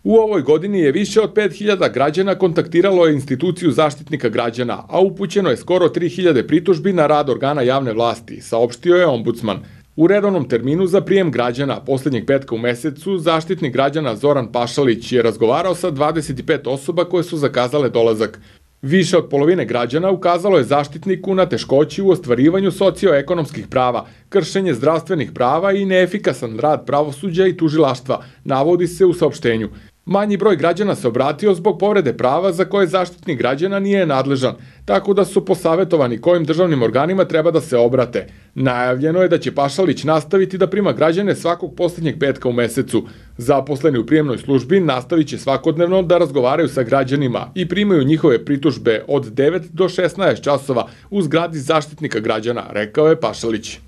U ovoj godini je više od 5000 građana kontaktiralo je instituciju Zaštitnika građana, a upućeno je skoro 3000 pritužbi na rad organa javne vlasti, saopštio je ombudsman. U redovnom terminu za prijem građana poslednjeg petka u mesecu, Zaštitnik građana Zoran Pašalić je razgovarao sa 25 osoba koje su zakazale dolazak. Više od polovine građana ukazalo je Zaštitniku na teškoći u ostvarivanju socioekonomskih prava, kršenje zdravstvenih prava i neefikasan rad pravosuđa i tužilaštva, navodi se u saopštenju. Manji broj građana se obratio zbog povrede prava za koje Zaštitnik građana nije nadležan, tako da su posavetovani kojim državnim organima treba da se obrate. Najavljeno je da će Pašalić nastaviti da prima građane svakog poslednjeg petka u mesecu. Zaposleni u prijemnoj službi nastavit će svakodnevno da razgovaraju sa građanima i primaju njihove pritužbe od 9 do 16 časova u zgradi Zaštitnika građana, rekao je Pašalić.